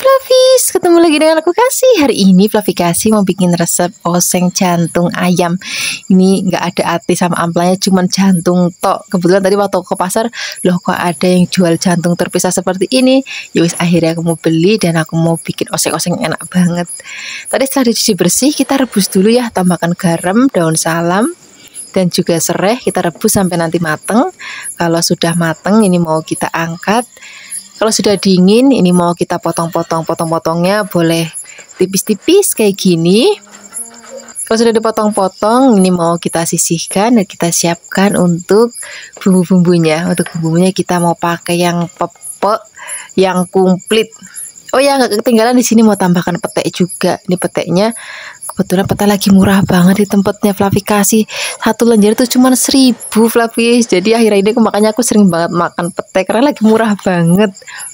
Flavis, ketemu lagi dengan aku Kasih. Hari ini Fluffy Kasih mau bikin resep oseng jantung ayam. Ini nggak ada ati sama amplanya, cuman jantung tok. Kebetulan tadi waktu ke pasar, loh kok ada yang jual jantung terpisah seperti ini. Ya wis, akhirnya aku mau beli dan aku mau bikin oseng-oseng enak banget. Tadi setelah dicuci bersih, kita rebus dulu ya. Tambahkan garam, daun salam, dan juga serai. Kita rebus sampai nanti mateng. Kalau sudah mateng, ini mau kita angkat. Kalau sudah dingin, ini mau kita potong-potongnya boleh tipis-tipis kayak gini. Kalau sudah dipotong-potong, ini mau kita sisihkan dan kita siapkan untuk bumbu-bumbunya. Untuk bumbunya kita mau pakai yang pepek, yang komplit. Oh ya, nggak ketinggalan di sini mau tambahkan petai juga. Ini petainya kebetulan petai lagi murah banget di tempatnya Fluffy Kasih. Satu lenjer itu cuma 1.000 Fluffy. Jadi akhir ini makanya aku sering banget makan petai karena lagi murah banget.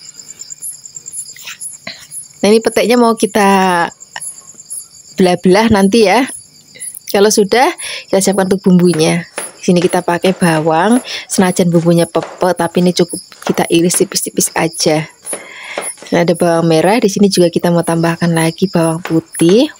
Nah, ini petainya mau kita belah-belah nanti ya. Kalau sudah, kita siapkan untuk bumbunya. Di sini kita pakai bawang, senajan bumbunya pepek, tapi ini cukup kita iris tipis-tipis aja. Nah, ada bawang merah. Di sini juga kita mau tambahkan lagi bawang putih.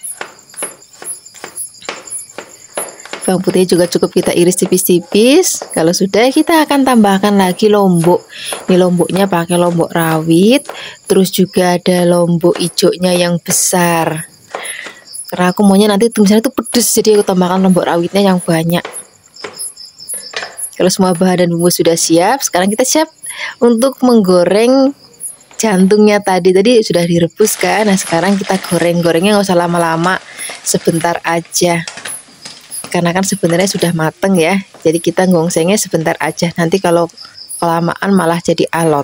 Bawang putih juga cukup kita iris tipis-tipis. Kalau sudah, kita akan tambahkan lagi lombok. Ini lomboknya pakai lombok rawit. Terus juga ada lombok hijaunya yang besar. Karena aku maunya nanti misalnya itu pedes, jadi aku tambahkan lombok rawitnya yang banyak. Kalau semua bahan dan bumbu sudah siap, sekarang kita siap untuk menggoreng jantungnya tadi. Tadi sudah direbus kan. Nah, sekarang kita goreng-gorengnya nggak usah lama-lama, sebentar aja. Karena kan sebenarnya sudah mateng ya, jadi kita gongsengnya sebentar aja. Nanti kalau kelamaan malah jadi alot.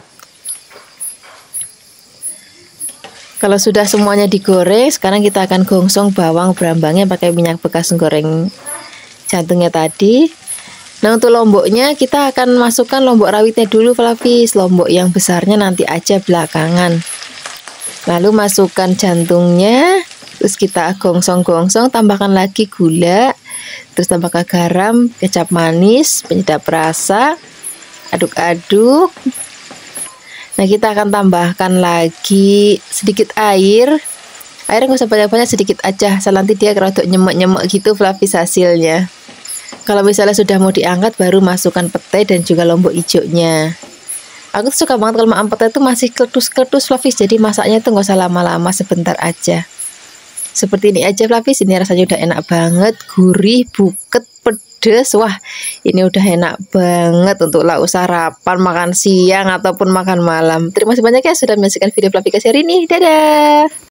Kalau sudah semuanya digoreng, sekarang kita akan gongsong bawang berambangnya pakai minyak bekas goreng jantungnya tadi. Nah, untuk lomboknya kita akan masukkan lombok rawitnya dulu Fluffy. Lombok yang besarnya nanti aja belakangan. Lalu masukkan jantungnya, terus kita gongsong-gongsong, tambahkan lagi gula. Terus tambahkan garam, kecap manis, penyedap rasa, aduk-aduk. Nah, kita akan tambahkan lagi sedikit air. Airnya nggak usah banyak-banyak, sedikit aja. Asal nanti dia rodok nyemek-nyemek gitu Fluffy hasilnya. Kalau misalnya sudah mau diangkat, baru masukkan petai dan juga lombok hijaunya. Aku tuh suka banget kalau makan petai itu masih kletus-kletus Fluffy. Jadi masaknya tuh nggak usah lama-lama, sebentar aja. Seperti ini aja Fluffy, ini rasanya udah enak banget, gurih, buket, pedes. Wah, ini udah enak banget untuk lauk sarapan, makan siang, ataupun makan malam. Terima kasih banyak ya sudah menyaksikan video Fluffy Kasih hari ini. Dadah!